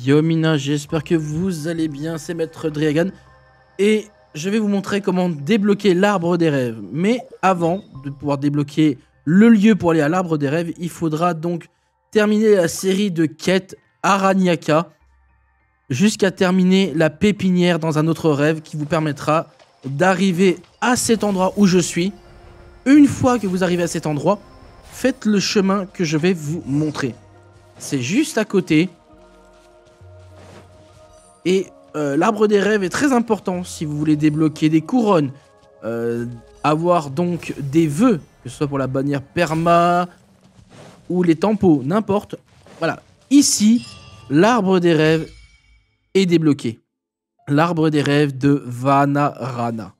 Yo Mina, j'espère que vous allez bien, c'est Maître Dragan et je vais vous montrer comment débloquer l'arbre des rêves. Mais avant de pouvoir débloquer le lieu pour aller à l'arbre des rêves, il faudra donc terminer la série de quêtes Araniaka jusqu'à terminer la pépinière dans un autre rêve qui vous permettra d'arriver à cet endroit où je suis. Une fois que vous arrivez à cet endroit, faites le chemin que je vais vous montrer. C'est juste à côté. Et l'arbre des rêves est très important si vous voulez débloquer des couronnes, avoir donc des vœux, que ce soit pour la bannière perma ou les tempos, n'importe. Voilà, ici, l'arbre des rêves est débloqué. L'arbre des rêves de Vanarana.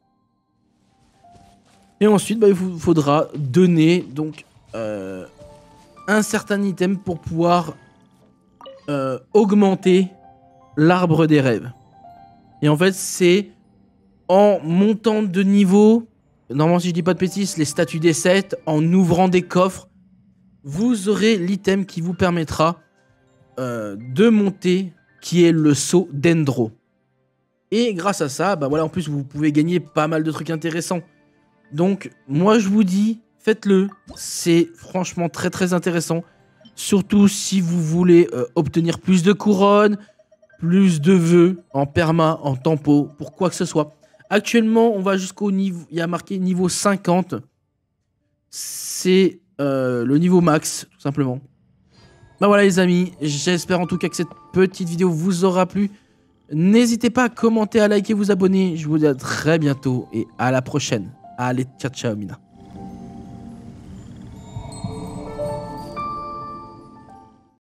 Et ensuite, il vous faudra donner donc un certain item pour pouvoir augmenter l'arbre des rêves. Et en fait, c'est en montant de niveau, normalement si je dis pas de bêtises, les statues des 7, en ouvrant des coffres, vous aurez l'item qui vous permettra de monter, qui est le sceau d'Endro. Et grâce à ça, bah voilà, en plus vous pouvez gagner pas mal de trucs intéressants. Donc moi je vous dis, faites-le, c'est franchement très très intéressant. Surtout si vous voulez obtenir plus de couronnes, plus de vœux en perma, en tempo, pour quoi que ce soit. Actuellement, on va jusqu'au niveau, il y a marqué niveau 50. C'est le niveau max, tout simplement. Bah voilà les amis, j'espère en tout cas que cette petite vidéo vous aura plu. N'hésitez pas à commenter, à liker, vous abonner. Je vous dis à très bientôt et à la prochaine. Allez, ciao ciao Mina.